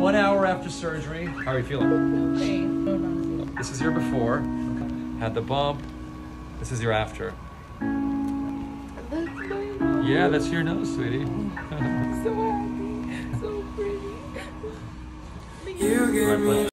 1 hour after surgery. How are you feeling? Okay. This is your before. Had the bump. This is your after. That's my mom. Yeah, that's your nose, sweetie. So happy. So pretty. You give me